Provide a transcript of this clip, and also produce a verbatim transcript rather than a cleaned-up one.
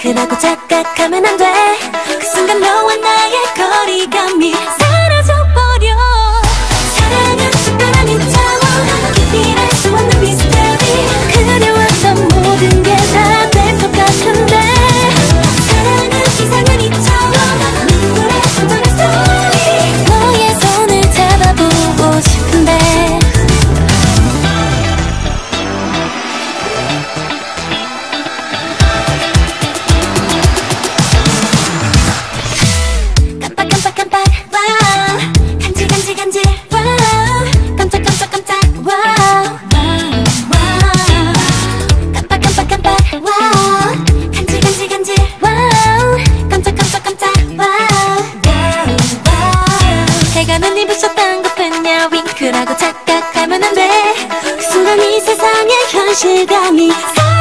윙크라고 착각하면 안 돼. 그 순간 너와 나의 거리감이 사라져버려. 사랑은 숟가락인 차원 깊이 알 수 없는 미스터리. 그려왔던 모든 게 다 될 것 같은데 사랑은 이상한 이처럼 눈물에 젖어간 스토리. 너의 손을 잡아보고 싶은데 깜빡깜빡깜빡 와우 간질 간질 간질 와우 깜짝 깜짝 깜짝 와우 깜빡깜빡깜빡 와우 간질 간질 간질 와우 깜짝 깜짝 깜짝 와우 해가 눈이 부셨던 것뿐이야. 윙크라고 착각하면 안 돼. 그 순간 이 세상의 현실감이